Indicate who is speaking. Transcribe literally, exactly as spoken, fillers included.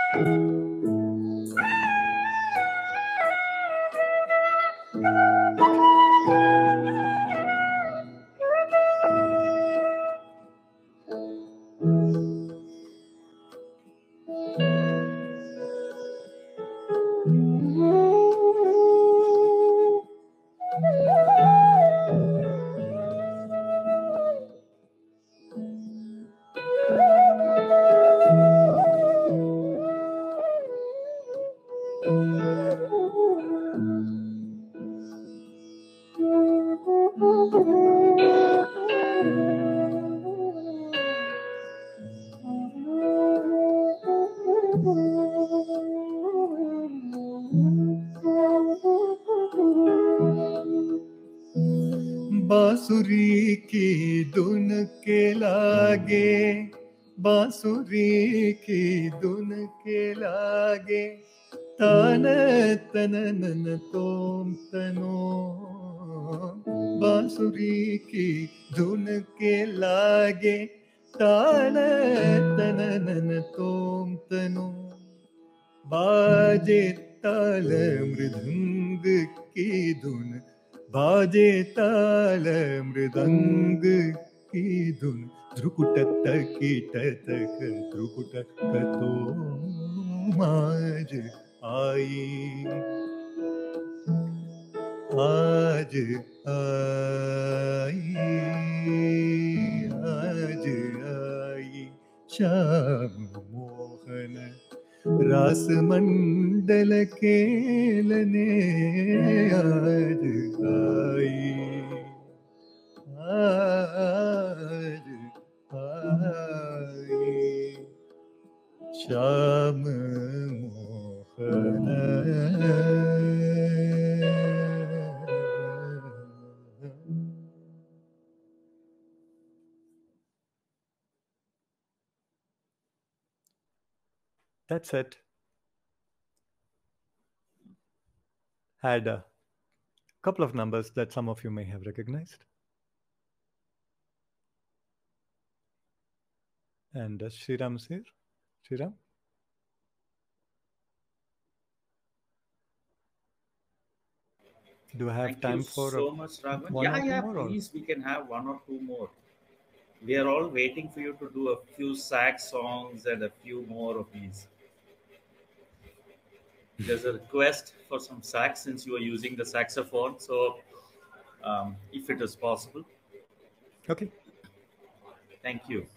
Speaker 1: बांसुरी की धुन के लागे, बांसुरी की धुन के लागे, तान तन नन तोम तनो। बांसुरी की धुन के लागे, तान तन नन तोम तनो। बाजे ताल मृदंग की धुन, बाजे ताल मृदंग की धुन। ध्रुकुटत कीटतक ध्रुकुटकतो आज आई, आज आई, आज आई। श्याम मोहन रास मंडल खेलने आज आई, आज आई। Shyam Mohan
Speaker 2: That's it. Had a couple of numbers that some of you may have recognized. And uh, Shriram's here. Shriram? Do I have
Speaker 3: Thank
Speaker 2: time
Speaker 3: you
Speaker 2: for
Speaker 3: so much, Ragavan.
Speaker 2: one
Speaker 3: Yeah,
Speaker 2: or two
Speaker 3: yeah,
Speaker 2: more, or-
Speaker 3: please, we can have one or two more. We are all waiting for you to do a few sax songs and a few more of these. There's a request for some sax since you are using the saxophone, so um, if it is possible.
Speaker 2: Okay.
Speaker 3: Thank you.